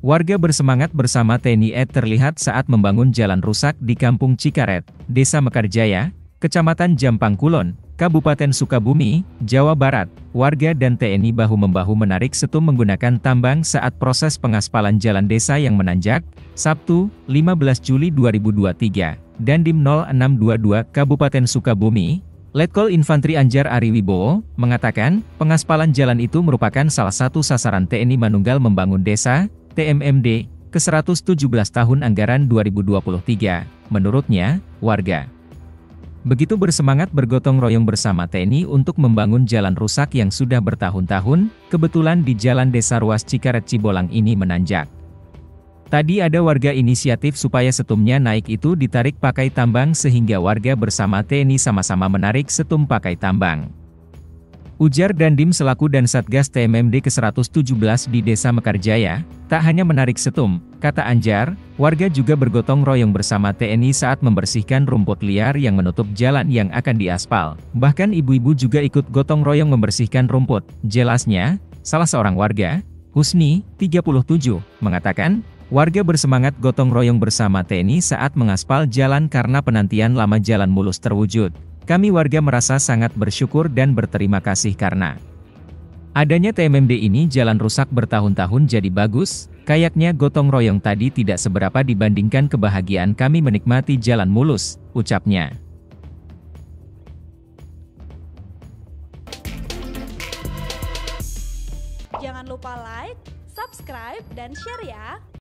Warga bersemangat bersama TNI terlihat saat membangun jalan rusak di Kampung Cikaret, Desa Mekarjaya, Kecamatan Jampang Kulon, Kabupaten Sukabumi, Jawa Barat. Warga dan TNI bahu-membahu menarik setum menggunakan tambang saat proses pengaspalan jalan desa yang menanjak, Sabtu, 15 Juli 2023, Dandim 0622 Kabupaten Sukabumi. Letkol Infantri Anjar Ari Wibowo, mengatakan, pengaspalan jalan itu merupakan salah satu sasaran TNI Manunggal Membangun Desa, TMMD, ke-117 tahun anggaran 2023. Menurutnya, warga begitu bersemangat bergotong royong bersama TNI untuk membangun jalan rusak yang sudah bertahun-tahun, kebetulan di jalan desa ruas Cikaret Cibolang ini menanjak. Tadi ada warga inisiatif supaya setumnya naik itu ditarik pakai tambang sehingga warga bersama TNI sama-sama menarik setum pakai tambang. Ujar Dandim selaku dan Satgas TMMD ke-117 di Desa Mekarjaya, tak hanya menarik setum, kata Anjar, warga juga bergotong royong bersama TNI saat membersihkan rumput liar yang menutup jalan yang akan diaspal. Bahkan ibu-ibu juga ikut gotong royong membersihkan rumput. Jelasnya, salah seorang warga, Husni, 37, mengatakan, warga bersemangat gotong royong bersama TNI saat mengaspal jalan karena penantian lama jalan mulus terwujud. Kami warga merasa sangat bersyukur dan berterima kasih karena adanya TMMD ini jalan rusak bertahun-tahun jadi bagus, kayaknya gotong royong tadi tidak seberapa dibandingkan kebahagiaan kami menikmati jalan mulus, ucapnya. Jangan lupa like, subscribe, dan share ya!